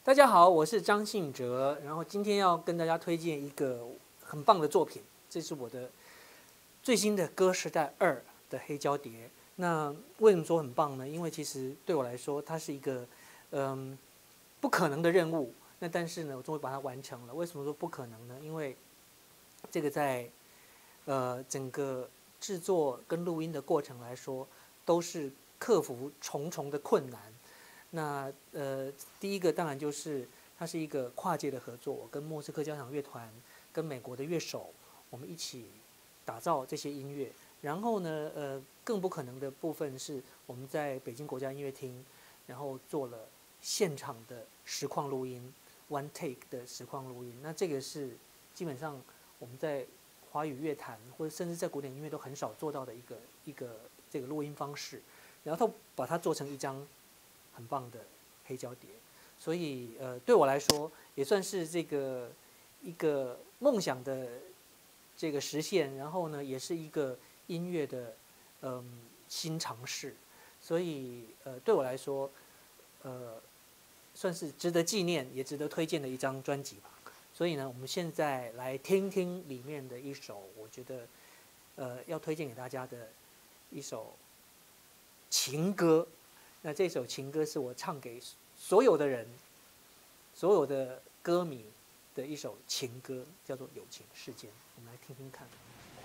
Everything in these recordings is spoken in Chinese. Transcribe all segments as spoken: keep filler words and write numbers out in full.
大家好，我是张信哲，然后今天要跟大家推荐一个很棒的作品，这是我的最新的《歌时代二》的黑胶碟。那为什么说很棒呢？因为其实对我来说，它是一个嗯不可能的任务。那但是呢，我终于把它完成了。为什么说不可能呢？因为这个在呃整个制作跟录音的过程来说，都是克服重重的困难。那呃，第一个当然就是它是一个跨界的合作，我跟莫斯科交响乐团、跟美国的乐手，我们一起打造这些音乐。然后呢，呃，更不可能的部分是我们在北京国家音乐厅，然后做了现场的实况录音 ，one take 的实况录音。那这个是基本上我们在华语乐坛或者甚至在古典音乐都很少做到的一个一个这个录音方式，然后把它做成一张很棒的黑胶碟，所以呃，对我来说也算是这个一个梦想的这个实现，然后呢，也是一个音乐的嗯新尝试，所以呃，对我来说，呃，算是值得纪念也值得推荐的一张专辑吧。所以呢，我们现在来听听里面的一首，我觉得呃要推荐给大家的一首情歌。那这首情歌是我唱给所有的人、所有的歌迷的一首情歌，叫做《友情世间》。我们来听听看。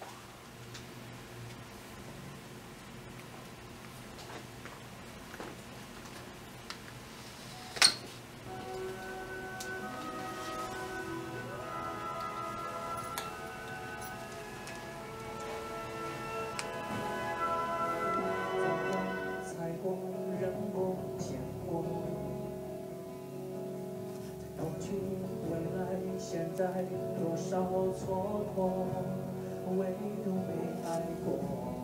彩虹、人工、天国，过去、未来、现在，多少蹉跎，唯独没爱过。